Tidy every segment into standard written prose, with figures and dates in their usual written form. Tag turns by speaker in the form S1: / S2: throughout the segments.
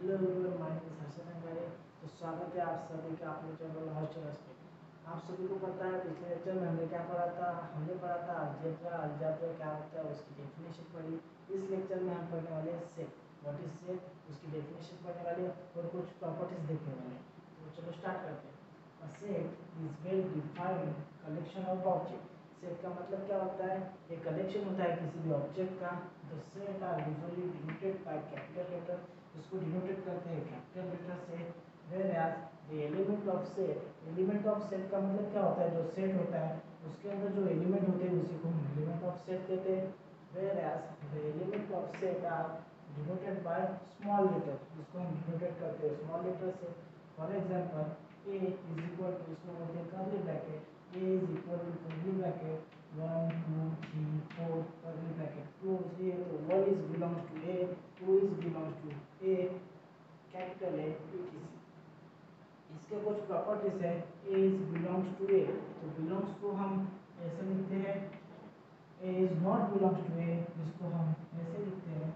S1: Hello everyone, my name is Harshad Angare. तो स्वागत है आप सभी का अपने चैनल हर्षद पे। आप सभी को पता है पिछले लेक्चर में हमने क्या पढ़ा था। हमने पढ़ा था अलजेब्रा। अलजेब्रा क्या होता है उसकी डेफिनेशन पढ़ी। इस लेक्चर में हम पढ़ने वाले हैं सेट। व्हाट इज सेट, उसकी डेफिनेशन पढ़ने वाले और कुछ प्रॉपर्टीज देखने वाले हैं। तो चलो स्टार्ट करते हैं। A set is well defined collection of object. Set का मतलब क्या होता है? एक कलेक्शन होता है किसी भी ऑब्जेक्ट का। The set are usually denoted by capital letter, इसको डिनोटेड करते हैं कैपिटल लेटर से। Whereas the element of set, element of set का मतलब क्या होता है? जो सेट होता है उसके अंदर जो एलिमेंट होते हैं उसी को हम एलिमेंट ऑफ सेट कहते हैं। Whereas the element of set are denoted by small letter, इसको हम डिनोटेड करते हैं स्मॉल लेटर से। For example a is equal to, इसको बोलते हैं curly bracket, a is equal to curly bracket 1 2 3 4 curly bracket close. ये तो 1 is belongs to a, 2 is belongs to a, capital A, etc। इसके कुछ प्रॉपर्टीज है। a is belongs to a, तो belongs को हम ऐसे लिखते हैं a is not belongs to a, जिसको हम ऐसे लिखते हैं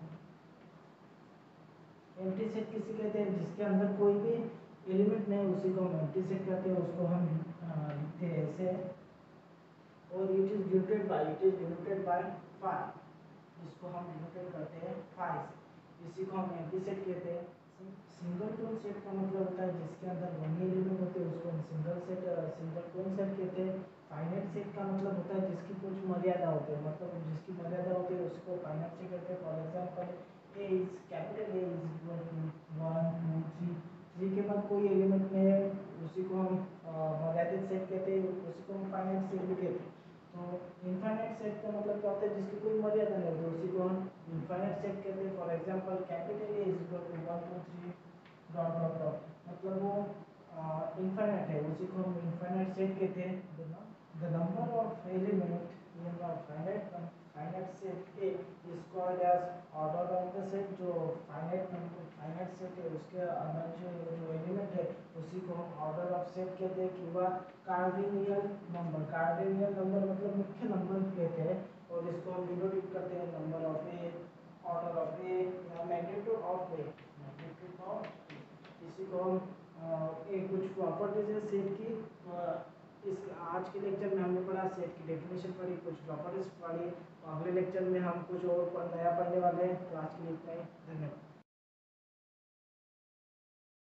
S1: एम्प्टी सेट किसे कहते हैं? जिसके अंदर कोई भी एलिमेंट नहीं उसी को हम एम्प्टी सेट कहते हैं, उसको हम लिखते हैं ऐसे। और इट इज डिनोटेड बाय 5, इसको हम डिनोटेड करते हैं 5 से, इसी को हम एम्प्टी सेट कहते हैं। सिंगल टोन सेट का मतलब होता है जिसके अंदर वन एलिमेंट होते हैं उसको हम सिंगल टोन सेट कहते हैं। फाइनाइट सेट का मतलब होता है जिसकी कुछ मर्यादा होती है, मतलब जिसकी मर्यादा होती है उसको फाइनाइट सेट कहते हैं। For example A is capital A is equal to 1 2 3, 3 के बाद कोई एलिमेंट नहीं है उसी को हम मर्यादित सेट कहते हैं, उसी को हम फाइनाइट सेट भी कहते हैं। तो इनफाइनाइट सेट का मतलब क्या होता है? जिसकी कोई मर्यादा नहीं होती उसी को हम इनफाइनाइट सेट कहते हैं। For example capital A is equal to 1 2 3 dot dot dot, मतलब वो इनफाइनाइट है, उसी को हम इनफाइनाइट सेट कहते हैं। The number of element in the finite set A is called as order of the set. जो फाइनाइट सेट है उसके अंदर जो एलिमेंट है उसी को हम ऑर्डर ऑफ सेट कहते हैं। कि वह कार्डिनल नंबर मतलब मुख्य नंबर कहते हैं। और इसको हम डिनोट करते हैं number of A, order of A या मैग्नीट्यूड ऑफ ए, इसी को हम एक कुछ प्रॉपर्टीज है सेट की। इस आज के लेक्चर में हमने पढ़ा सेट की डेफिनेशन पढ़ी, कुछ प्रॉपर्टीज पढ़ी। अगले लेक्चर में हम कुछ और नया पढ़ने वाले हैं। तो आज के लिए इतना ही, धन्यवाद।